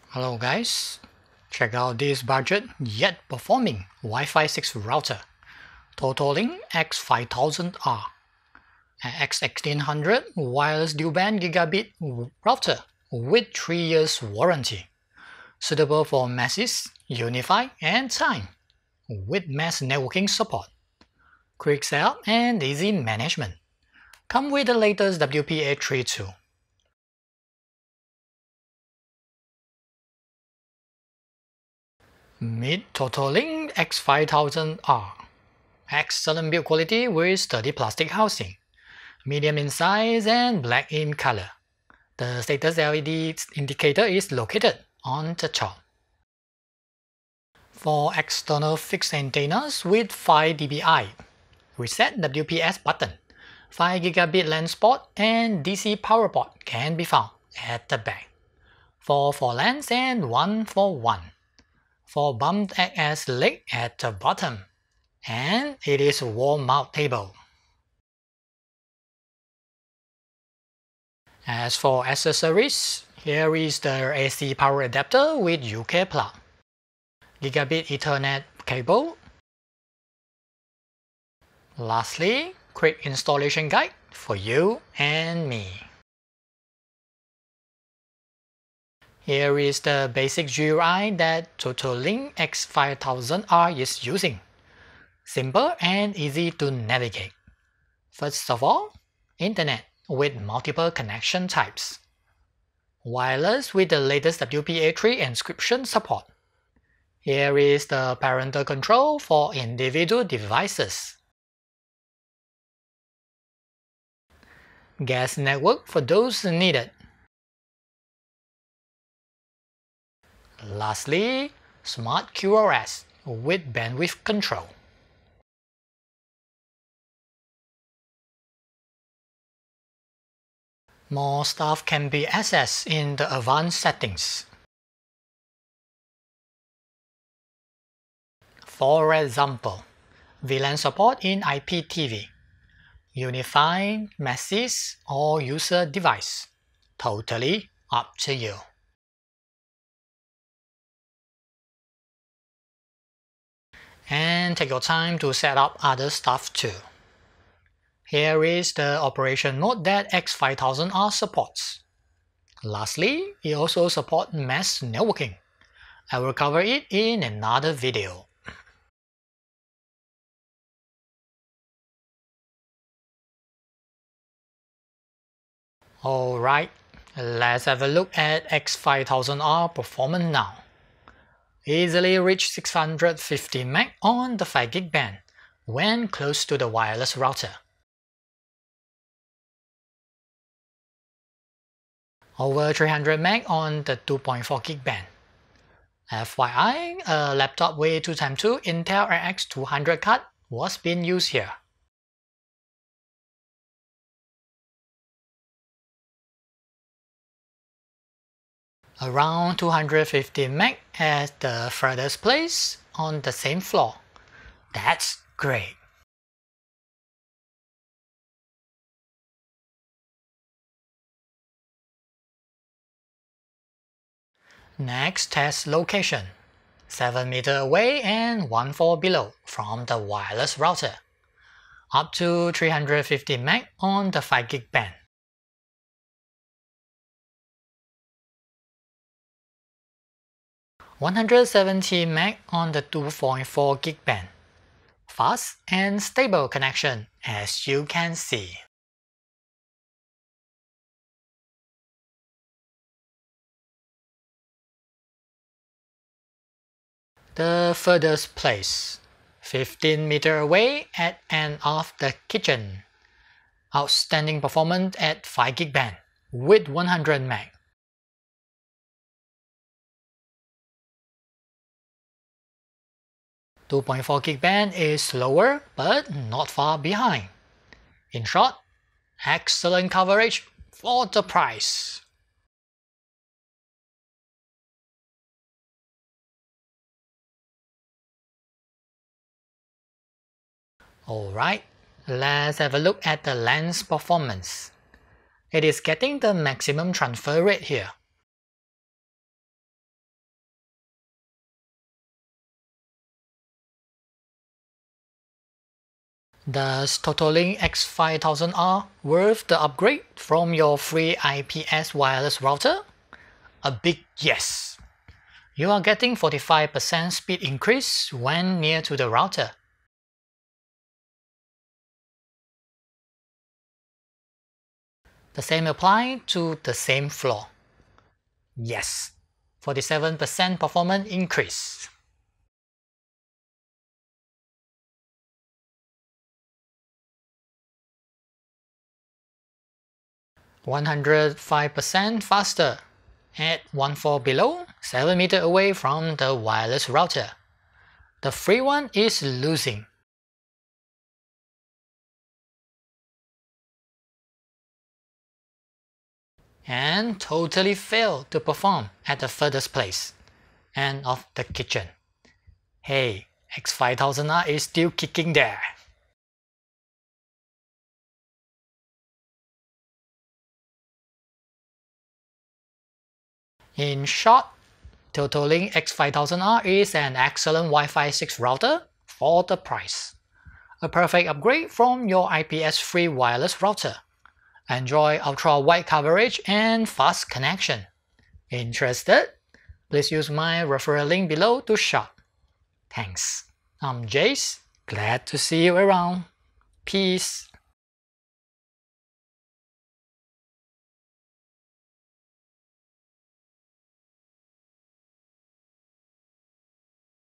Hello guys, check out this budget yet performing Wi-Fi 6 router, totaling X5000R, an X1600 wireless dual-band gigabit router with 3 years warranty, suitable for meshes, UniFi, and Time, with mesh networking support, quick setup and easy management. Come with the latest WPA3 too. Mid-totaling X5000R. Excellent build quality with sturdy plastic housing, medium in size and black in color. The status LED indicator is located on the top. For external fixed antennas with 5 dBi, reset WPS button, 5 gigabit LAN port and DC power port can be found at the back. 4 for LANs and 1 for WAN. 4 bumped as leg at the bottom, and it is wall mountable. As for accessories, here is the AC power adapter with UK plug, Gigabit Ethernet cable. Lastly, quick installation guide for you and me. Here is the basic GUI that TotalLink X5000R is using. Simple and easy to navigate. First of all, Internet with multiple connection types. Wireless with the latest WPA3 encryption support. Here is the parental control for individual devices. Guest network for those needed. Lastly, Smart QoS with bandwidth control. More stuff can be accessed in the advanced settings. For example, VLAN support in IPTV, UniFi, meshes, or user device. Totally up to you. And take your time to set up other stuff too. Here is the operation mode that X5000R supports. Lastly, it also supports mesh networking. I will cover it in another video. Alright, let's have a look at X5000R performance now. Easily reach 650 MB on the 5 gig band when close to the wireless router. Over 300 MB on the 2.4 gig band. FYI, a laptop with 2x2 Intel RX 200 card was being used here. Around 250 MB at the furthest place on the same floor. That's great. Next test location, 7 meters away and 1 floor below from the wireless router. Up to 350 MB on the 5 gig band. $170 MB on the 2.4 gig band. Fast and stable connection as you can see. The furthest place, 15 meters away at end of the kitchen. Outstanding performance at 5 gig band with 100 MB. .4 gig band is slower but not far behind. In short, excellent coverage for the price. Alright, let's have a look at the lens performance. It is getting the maximum transfer rate here. Does Totalink X5000R worth the upgrade from your free IPS wireless router? A big yes! You are getting 45% speed increase when near to the router. The same apply to the same floor. Yes, 47% performance increase. "105% faster" at 1 floor below, 7 meters away from the wireless router. The free one is losing. And totally failed to perform at the furthest place, end of the kitchen. Hey, X5000R is still kicking there. In short, Totalink X5000R is an excellent Wi-Fi 6 router for the price. A perfect upgrade from your IPS free wireless router. Enjoy ultra-wide coverage and fast connection. Interested? Please use my referral link below to shop. Thanks. I'm Jace. Glad to see you around. Peace.